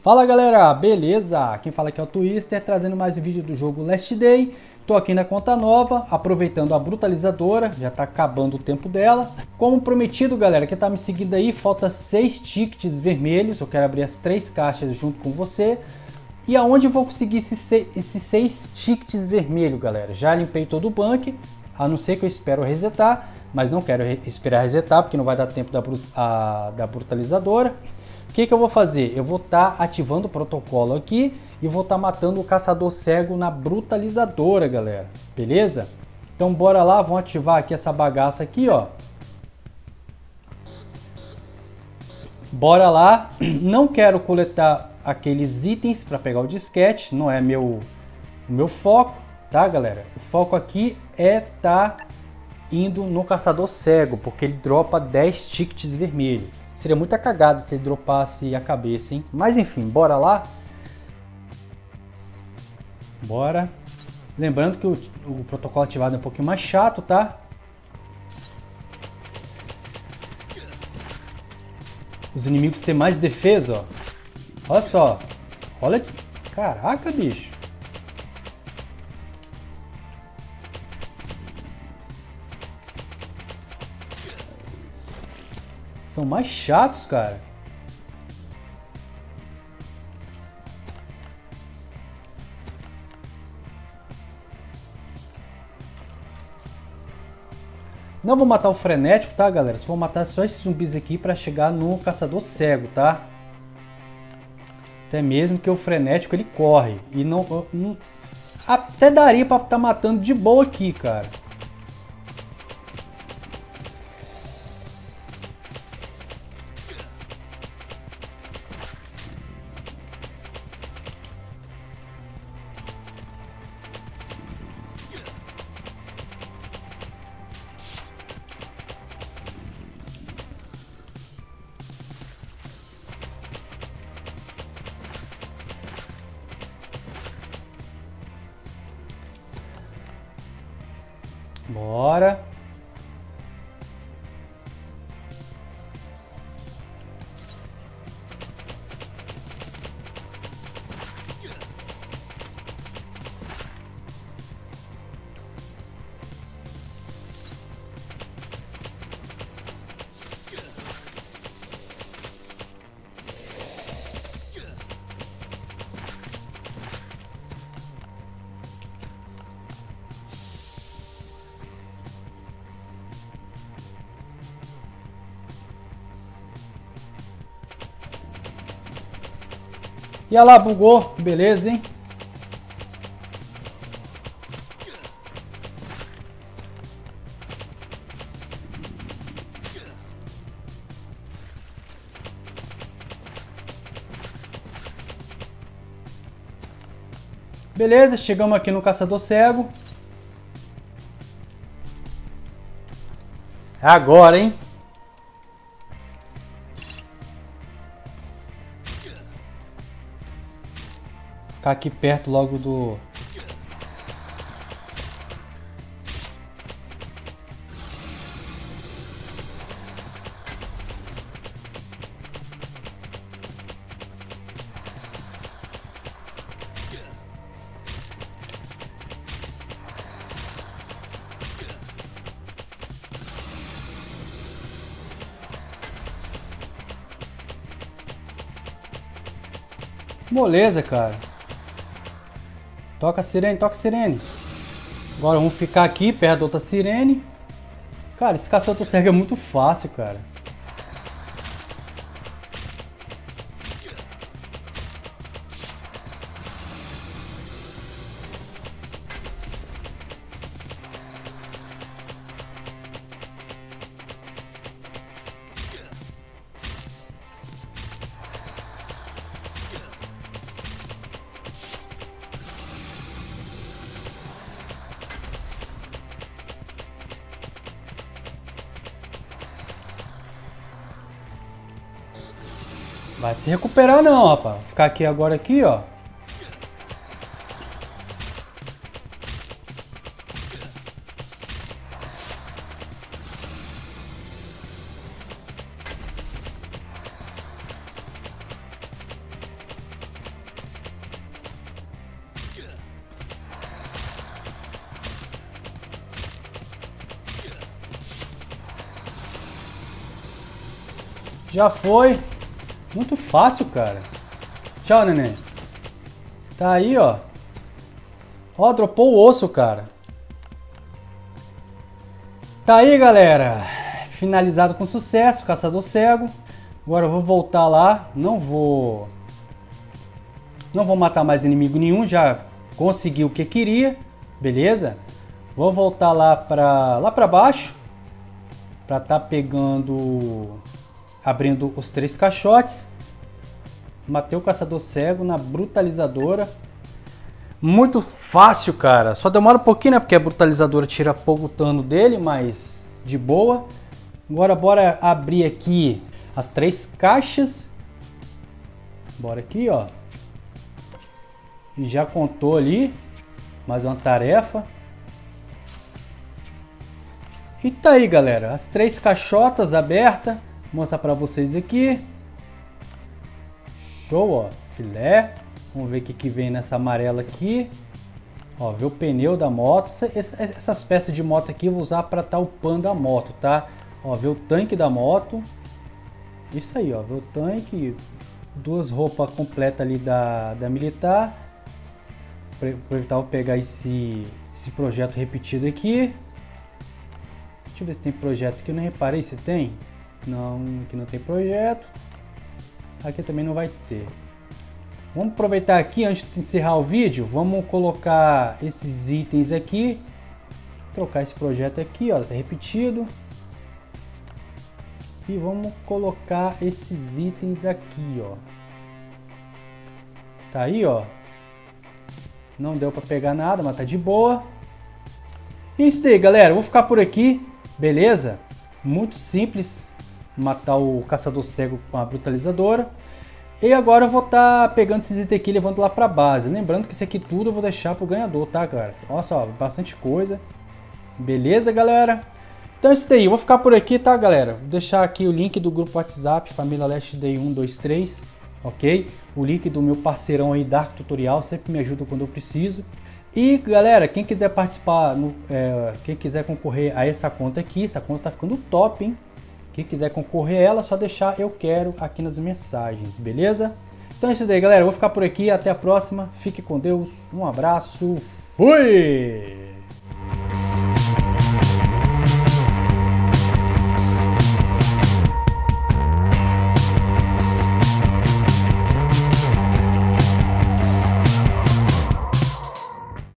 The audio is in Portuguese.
Fala galera, beleza? Quem fala aqui é o Twister, trazendo mais um vídeo do jogo Last Day. Tô aqui na conta nova, aproveitando a brutalizadora, já tá acabando o tempo dela. Como prometido galera, quem tá me seguindo aí, falta 6 tickets vermelhos, eu quero abrir as 3 caixas junto com você. E aonde eu vou conseguir esses 6 tickets vermelhos galera? Já limpei todo o banco, a não ser que eu espero resetar, mas não quero esperar resetar porque não vai dar tempo da brutalizadora. O que eu vou fazer? Eu vou estar ativando o protocolo aqui e vou estar matando o caçador cego na brutalizadora, galera. Beleza? Então bora lá, vamos ativar aqui essa bagaça aqui, ó. Bora lá. Não quero coletar aqueles itens para pegar o disquete, não é meu foco, tá, galera? O foco aqui é indo no caçador cego, porque ele dropa 10 tickets vermelhos. Seria muita cagada se ele dropasse a cabeça, hein? Mas enfim, bora lá. Bora. Lembrando que o protocolo ativado é um pouquinho mais chato, tá? Os inimigos têm mais defesa, ó. Olha só. Olha. Caraca, bicho. São mais chatos, cara. Não vou matar o frenético, tá, galera? Só vou matar só esses zumbis aqui para chegar no caçador cego, tá? Até mesmo que o frenético ele corre e não até daria para estar matando de boa aqui, cara. Bora. E olha lá, bugou. Beleza, hein? Beleza, chegamos aqui no caçador cego. É agora, hein? Ficar aqui perto logo do... Moleza, cara. Toca a sirene, toca a sirene. Agora vamos ficar aqui perto da outra sirene. Cara, esse caçador cego é muito fácil, cara. Vai se recuperar não, rapaz. Vou ficar aqui agora aqui, ó. Já foi. Muito fácil, cara. Tchau, neném. Tá aí, ó. Ó, dropou o osso, cara. Tá aí, galera. Finalizado com sucesso, caçador cego. Agora eu vou voltar lá. Não vou matar mais inimigo nenhum. Já consegui o que queria. Beleza? Vou voltar lá pra baixo. Pra tá pegando... Abrindo os 3 caixotes. Matei o caçador cego na brutalizadora. Muito fácil, cara. Só demora um pouquinho, né? Porque a brutalizadora tira pouco dano dele, mas de boa. Agora bora abrir aqui as 3 caixas. Bora aqui, ó. E já contou ali. Mais uma tarefa. E tá aí, galera. As 3 caixotas abertas. Vou mostrar pra vocês aqui. Show, ó. Filé. Vamos ver o que vem nessa amarela aqui. Ó, ver o pneu da moto. Essas peças de moto aqui eu vou usar para estar upando a moto, tá? Ó, ver o tanque da moto. Isso aí, ó. Ver o tanque. 2 roupas completas ali da militar. Aproveitar, vou pegar esse projeto repetido aqui. Deixa eu ver se tem projeto aqui. Eu não reparei se tem. Não, aqui não tem projeto. Aqui também não vai ter. Vamos aproveitar aqui, antes de encerrar o vídeo, vamos colocar esses itens aqui. Trocar esse projeto aqui, ó, tá repetido. E vamos colocar esses itens aqui, ó. Tá aí, ó. Não deu pra pegar nada, mas tá de boa. E é isso daí, galera. Eu vou ficar por aqui, beleza? Muito simples. Matar o caçador cego com a brutalizadora. E agora eu vou estar pegando esses itens aqui e levando lá pra base. Lembrando que isso aqui tudo eu vou deixar pro ganhador, tá, galera? Nossa, ó, bastante coisa. Beleza, galera? Então é isso daí. Eu vou ficar por aqui, tá, galera? Vou deixar aqui o link do grupo WhatsApp, Família Last Day 123, ok? O link do meu parceirão aí, Dark Tutorial, sempre me ajuda quando eu preciso. E, galera, quem quiser participar, quem quiser concorrer a essa conta aqui, essa conta tá ficando top, hein? Quem quiser concorrer a ela, só deixar eu quero aqui nas mensagens, beleza? Então é isso daí, galera. Eu vou ficar por aqui. Até a próxima. Fique com Deus. Um abraço. Fui!